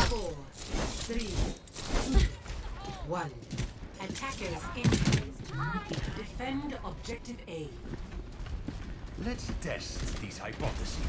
4, 3, 2, 1. Attackers incoming. Defend objective A. Let's test these hypotheses.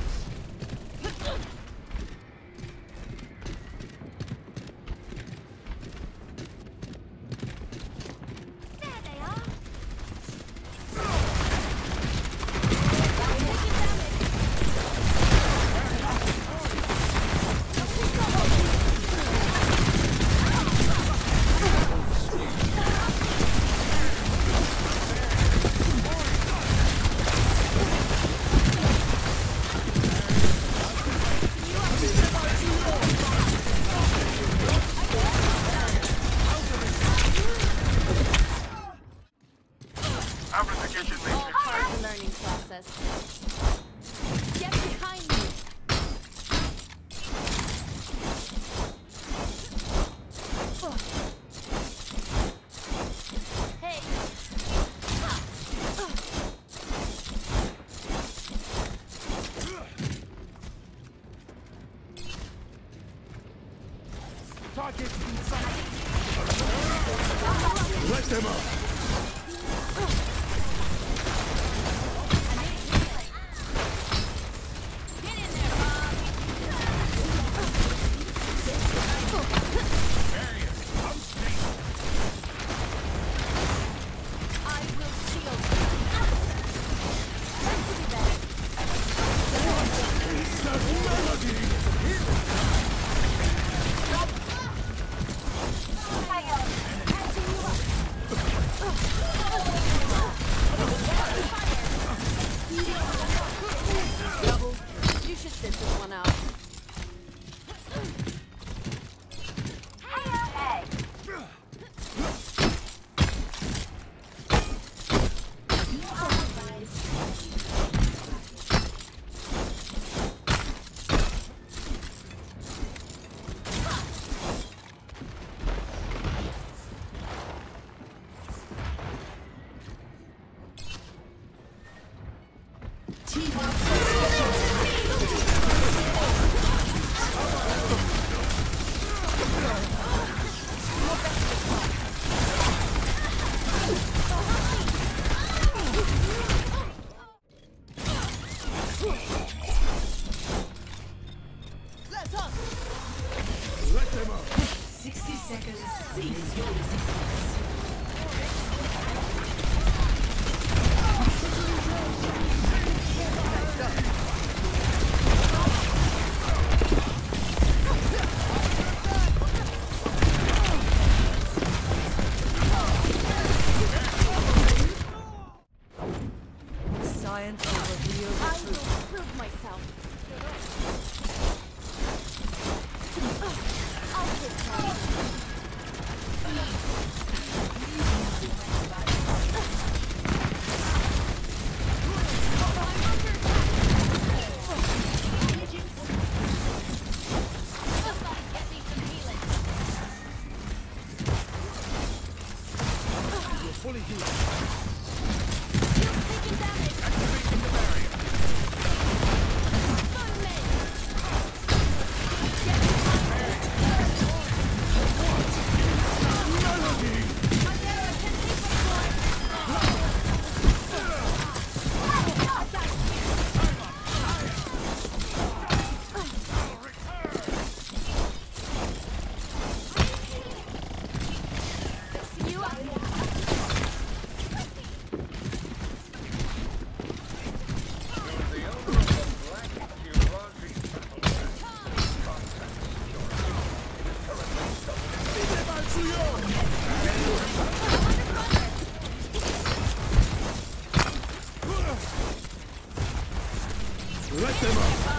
Get behind me! Hey! Target inside. Let them up. You should sit this one out. Let them up. 60 seconds. Cease your resistance. Science will reveal the truth. I will prove myself. I'll take care. You're fully healed. Taking damage. Activating the barrier. Fun men. Let them up.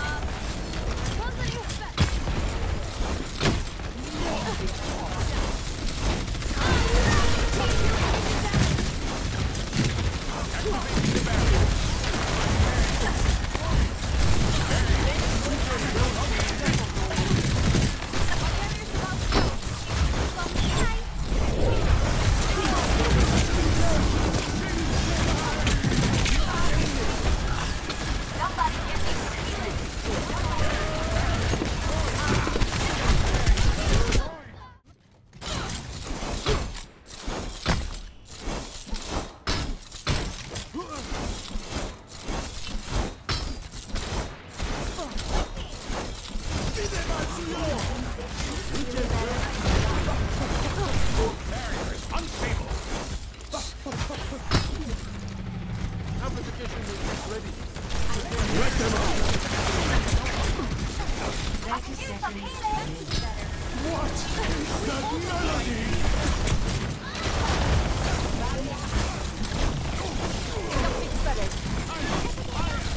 Nothing's better.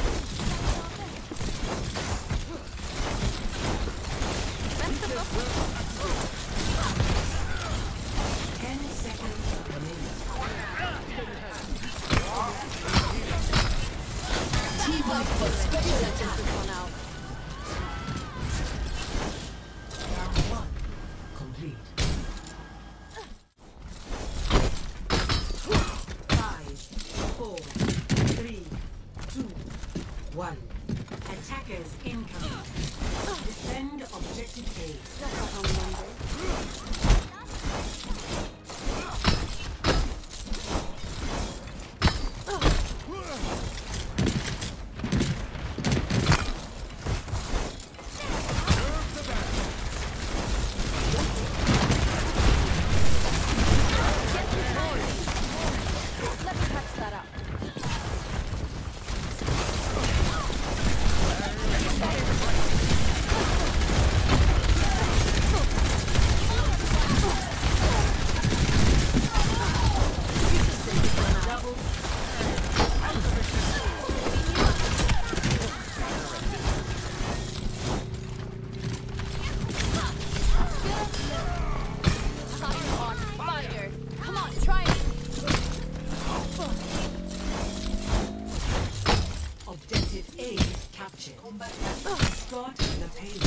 10 seconds remaining. T-Bug for special attack. This one out. Round 1 complete. 5, 4, 3, 2, 1. Attackers incoming. Defend objective A. That's a home number. Let me patch that up. I'm on fire. Come on, try it. Objective A captured. Start the payload.